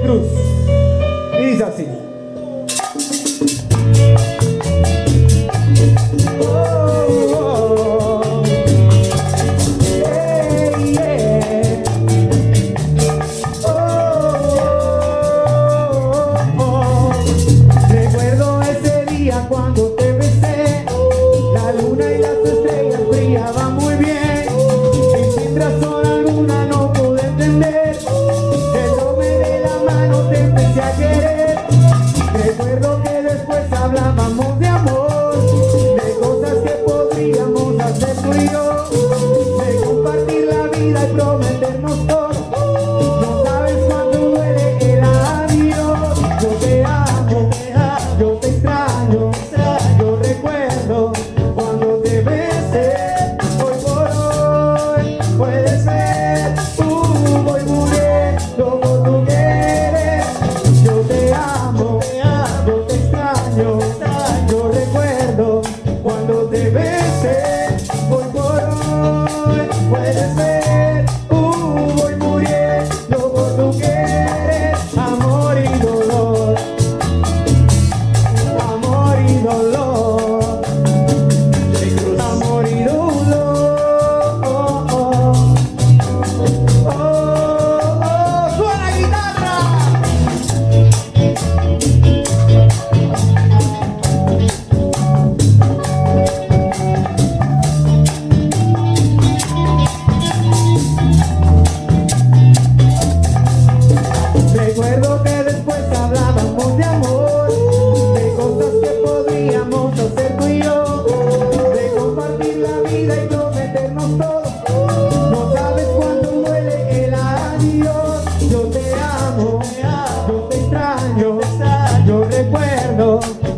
Cruz. Y dice así. Recuerdo ese día cuando te besé, la luna y las estrellas brillaban muy bien, y sin razón alguna no pude entender, te tomé de la mano, te empecé a querer. Recuerdo que después hablábamos de amor, de cosas que podríamos hacer tú y yo, de compartir la vida y prometernos todo. No sabes cuánto duele el adiós. Yo te amo, yo te extraño, yo recuerdo cuando te besé. Hoy por hoy puedes ver, voy muriendo por tu querer. Yo te amo, yo te extraño, yo recuerdo cuando te besé. Hoy por hoy puedes ver, voy muriendo por tu querer. Amor y dolor, amor y dolor, amor y dolor. ¡Suena guitarra! Recuerdo que después hablábamos de amor, de cosas que podríamos hacer tú y yo, de compartir la vida y prometernos todo. No sabes cuánto duele el adiós. Yo te amo, yo te extraño, yo recuerdo